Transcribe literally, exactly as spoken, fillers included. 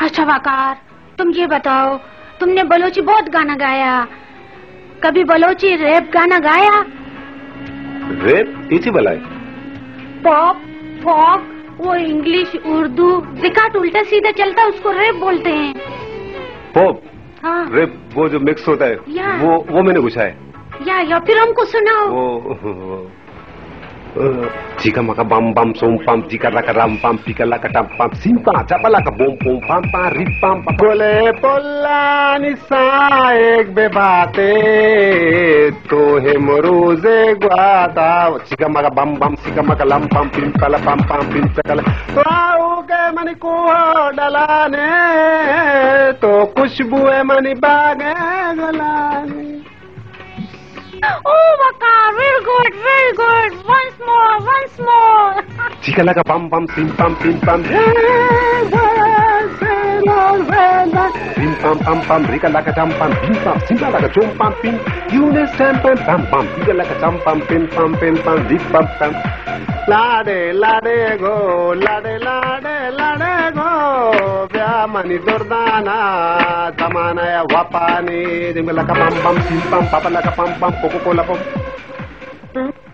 अच्छा वकार, तुम ये बताओ, तुमने बलोची बहुत गाना गाया, कभी बलोची रैप गाना गाया? रैप इसी बलाए? पॉप, फॉक, वो इंग्लिश, उर्दू, जिकाट उल्टा सीधा चलता उसको रैप बोलते हैं। पॉप? हाँ। रैप वो जो मिक्स होता है, वो वो मैंने पूछा है। या या फिर हमको सुनाओ। वो चिका मका बम बम सोम पम चिका लका राम पम पिका लका टम पम सिंपा चापा लका बोम बोम पम पम रिप पम पम बोले पोल्ला निसा एक बेबाते तो है मरोजे गुआता चिका मका बम बम चिका मका लम पम पिम पला पम पम पिम चकला तो आओ के मनी को डलाने तो खुशबू है मनी बागे गलाने। Oh, Waka, very good, very good. Once more, once more. Chica like a bum bum, pim pam, pim pam. Pim pam pam pam, Rika like a jump pam, pim pam, Simba like a jump pam, pim. Eunice pam pam pam pam, Rika like a jump pam, pim pam, pim pam, rip pam pam. Lade lade go, lade lade lade go. Vya mani dordana, tamana ya wapani, Dimba like a pam pam, pim pam, papa like a pam pam, Coca Cola pam.